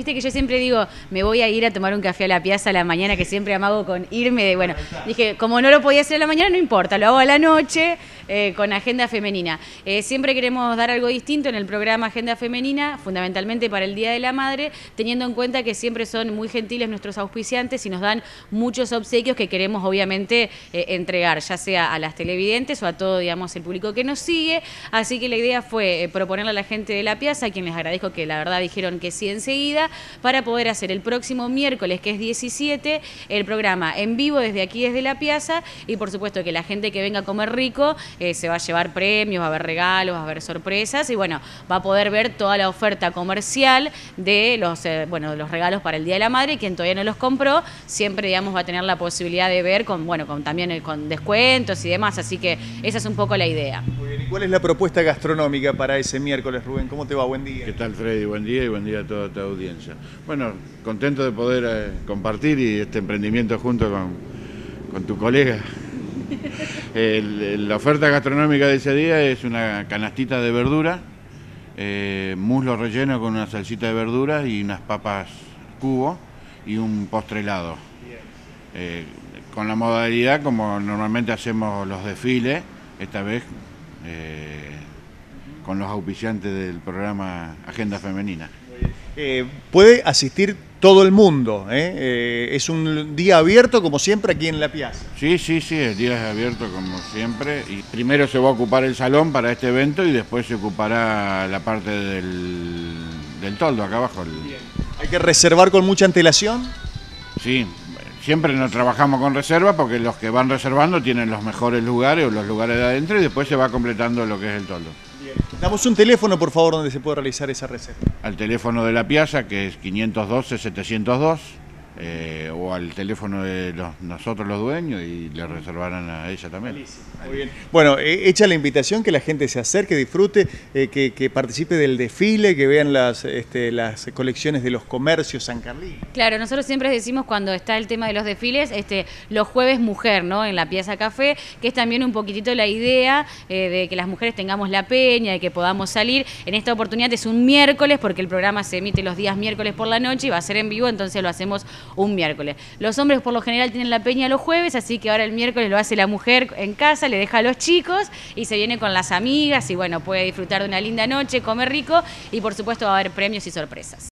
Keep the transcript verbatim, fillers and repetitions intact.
Viste que yo siempre digo, me voy a ir a tomar un café a la Piazza a la mañana, que siempre amago con irme de, bueno, dije, como no lo podía hacer a la mañana, no importa, lo hago a la noche, eh, con Agenda Femenina. Eh, siempre queremos dar algo distinto en el programa Agenda Femenina, fundamentalmente para el Día de la Madre, teniendo en cuenta que siempre son muy gentiles nuestros auspiciantes y nos dan muchos obsequios que queremos obviamente eh, entregar, ya sea a las televidentes o a todo, digamos, el público que nos sigue. Así que la idea fue eh, proponerle a la gente de la Piazza, a quien les agradezco que la verdad dijeron que sí enseguida, para poder hacer el próximo miércoles, que es diecisiete, el programa en vivo desde aquí, desde la Piazza, y por supuesto que la gente que venga a comer rico eh, se va a llevar premios, va a haber regalos, va a haber sorpresas, y bueno, va a poder ver toda la oferta comercial de los, eh, bueno, los regalos para el Día de la Madre. Quien todavía no los compró, siempre, digamos, va a tener la posibilidad de ver con, bueno, con también eh, con descuentos y demás, así que esa es un poco la idea. Muy bien. ¿Y cuál es la propuesta gastronómica para ese miércoles, Rubén? ¿Cómo te va? Buen día. ¿Qué tal, Freddy? Buen día y buen día a toda tu audiencia. Bueno, contento de poder eh, compartir y este emprendimiento junto con, con tu colega. El, la oferta gastronómica de ese día es una canastita de verdura, eh, muslo relleno con una salsita de verdura y unas papas cubo y un postre helado. Eh, con la modalidad como normalmente hacemos los desfiles, esta vez eh, con los auspiciantes del programa Agenda Femenina. Eh, puede asistir todo el mundo, ¿eh? Eh, es un día abierto como siempre aquí en la Piazza. Sí, sí, sí, el día es abierto como siempre y primero se va a ocupar el salón para este evento y después se ocupará la parte del, del toldo acá abajo. El... ¿Hay que reservar con mucha antelación? Sí, siempre nos trabajamos con reserva porque los que van reservando tienen los mejores lugares o los lugares de adentro y después se va completando lo que es el toldo. Bien. Damos un teléfono, por favor, donde se puede realizar esa reserva. Al teléfono de la Piazza, que es quinientos doce, setecientos dos, eh, o al teléfono de los, nosotros los dueños, y le reservarán a ella también. Muy bien. Bueno, eh, hecha la invitación, que la gente se acerque, disfrute, eh, que, que participe del desfile, que vean las, este, las colecciones de los comercios sancarlinos. Claro, nosotros siempre decimos cuando está el tema de los desfiles, este, los jueves mujer, ¿no? En la Piazza Café, que es también un poquitito la idea eh, de que las mujeres tengamos la peña y que podamos salir. En esta oportunidad es un miércoles, porque el programa se emite los días miércoles por la noche y va a ser en vivo, entonces lo hacemos un miércoles. Los hombres por lo general tienen la peña los jueves, así que ahora el miércoles lo hace la mujer en casa, le deja a los chicos y se viene con las amigas y bueno, puede disfrutar de una linda noche, comer rico y por supuesto va a haber premios y sorpresas.